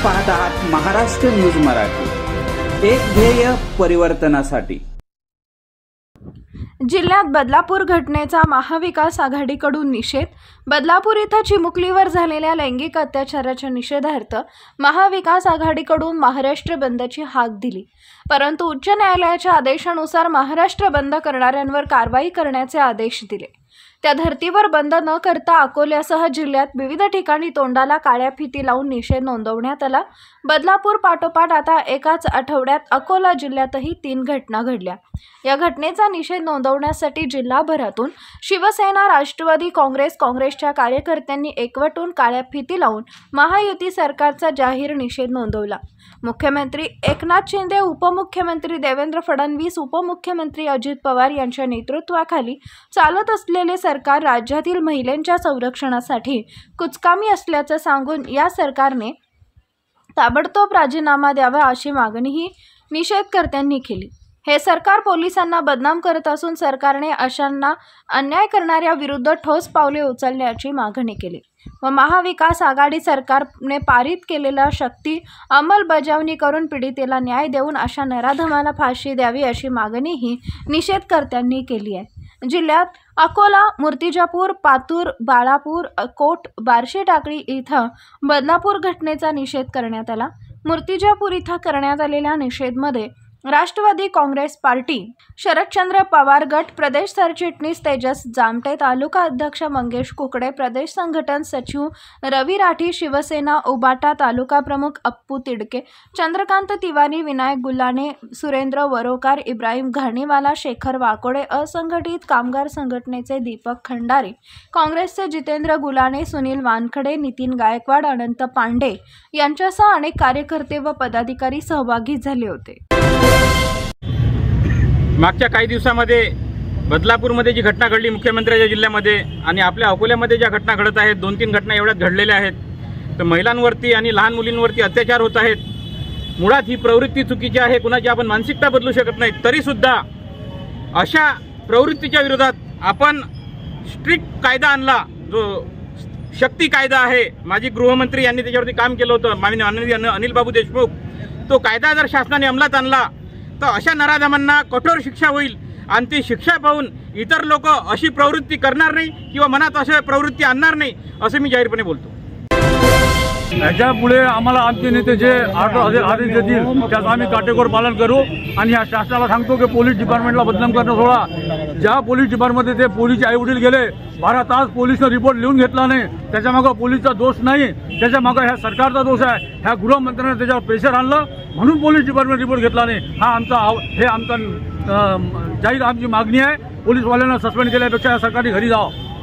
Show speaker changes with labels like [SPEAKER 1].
[SPEAKER 1] पाहत आहात महाराष्ट्र न्यूज मराठी, एक ध्येय परिवर्तनासाठी।
[SPEAKER 2] जिल्ह्यात बदलापूर घटनेचा महाविकास आघाडीकडून निषेध। बदलापूर इथं चिमुकलीवर झालेल्या लैंगिक अत्याचाराच्या निषेधार्थ महाविकास आघाडीकडून महाराष्ट्र बंदची हाक दिली, परंतु उच्च न्यायालयाच्या आदेशानुसार महाराष्ट्र बंद करणाऱ्यांवर कारवाई करण्याचे आदेश दिले। त्या धर्तीवर बंद न करता अकोल्यासह जिल्ह्यात विविध ठिकाणी तोंडाला काळ्या फिती लावून निषेध नोंदवण्यात आला। बदलापूर पाठोपाठ आता एकाच आठवड्यात अकोला जिल्ह्यातही 3 घटना घडल्या। या घटनेचा निषेध नोंदवण्यासाठी जिल्हाभरातून शिवसेना, राष्ट्रवादी काँग्रेसच्या कार्यकर्त्यांनी एकवटून काळ्या फिती लावून महायुती सरकारचा जाहीर निषेध नोंदवला। मुख्यमंत्री एकनाथ शिंदे, उपमुख्यमंत्री देवेंद्र फडणवीस, उपमुख्यमंत्री अजित पवार यांच्या नेतृत्वाखाली चालत असलेले सरकार राज्यातील महिलांच्या संरक्षणासाठी कुचकामी असल्याचं सांगून या सरकारने ताबडतोब राजीनामा द्यावा अशी मागणीही निषेधकर्त्यांनी केली। हे सरकार पोलिसांना बदनाम करत असून सरकारने अशांना अन्याय करणाऱ्या विरुद्ध ठोस पावले उचलण्याची मागणी केली व महाविकास आघाडी सरकारने पारित केलेला शक्ती अंमलबजावणी करून पीडितेला न्याय देऊन अशा नराधमाला फाशी द्यावी अशी मागणीही निषेधकर्त्यांनी केली आहे। जिल्ह्यात अकोला, मूर्तिजापूर, पातूर, बाळापूर, कोट, बार्शी टाकळी इथं बदलापूर घटनेचा निषेध करण्यात आला। मूर्तिजापूर इथं करण्यात आलेल्या निषेधमध्ये राष्ट्रवादी काँग्रेस पार्टी, शरदचंद्र पवार गट, प्रदेश सरचिटणीस तेजस जामटे, तालुका अध्यक्ष मंगेश कुकडे, प्रदेश संघटन सचिव रवी राठी, शिवसेना उबाटा तालुका प्रमुख अप्पू तिडके, चंद्रकांत तिवारी, विनायक गुल्हाने, सुरेंद्र वरोकार, इब्राहिम घाणीवाला, शेखर वाकोडे, असंघटित कामगार संघटनेचे दीपक खंडारे, काँग्रेसचे जितेंद्र गुलाने, सुनील वानखडे, नितीन गायकवाड, अनंत पांडे यांच्यासह अनेक कार्यकर्ते व पदाधिकारी सहभागी झाले होते।
[SPEAKER 3] मागच्या काही दिवसांमध्ये बदलापूरमध्ये जी घटना घडली मुख्यमंत्र्यांच्या जिल्ह्यामध्ये आणि आपल्या अकोल्यामध्ये ज्या घटना घडत आहेत, 2-3 घटना एवढ्यात घडलेल्या आहेत, तर महिलांवरती आणि लहान मुलींवरती अत्याचार होत आहेत। मुळात ही प्रवृत्ती चुकीची आहे, कुणाची आपण मानसिकता बदलू शकत नाही, तरी सुद्धा अशा प्रवृत्तीच्या विरोधात आपण स्ट्रिक्ट कायदा आणला, जो शक्ती कायदा आहे। माजी गृहमंत्री यांनी त्याच्यावरती काम केलं होतं, माननीय अनिल बाबू देशमुख। तो कायदा जर शासनाने अंमलात आणला तर अशा नराधमांना कठोर शिक्षा होईल आणि ती शिक्षा पाहून इतर लोक अशी प्रवृत्ती करणार नाही किंवा मनात अशा प्रवृत्ती आणणार नाही, असं मी जाहीरपणे बोलतो।
[SPEAKER 4] याच्यापुढे आम्हाला आमचे नेते जे आदेश देतील त्याचं आम्ही काटेकोर पालन करू आणि या शासनाला सांगतो की पोलीस डिपार्टमेंटला बदनाम करणं सोडा। ज्या पोलीस डिपार्टमेंटमध्ये ते पोलीसचे आईवडील गेले, 12 तास पोलिसने रिपोर्ट लिहून घेतला नाही, त्याच्यामागं पोलीसचा दोष नाही, त्याच्यामागं ह्या सरकारचा दोष आहे। ह्या गृहमंत्र्यांनी त्याच्यावर प्रेशर आणलं म्हणून पोलीस डिपार्टमेंट रिपोर्ट घेतला नाही। आमचा जाहीर आमची मागणी आहे। पोलीसवाल्यांना सस्पेंड केल्यापेक्षा या सरकारने घरी जावं।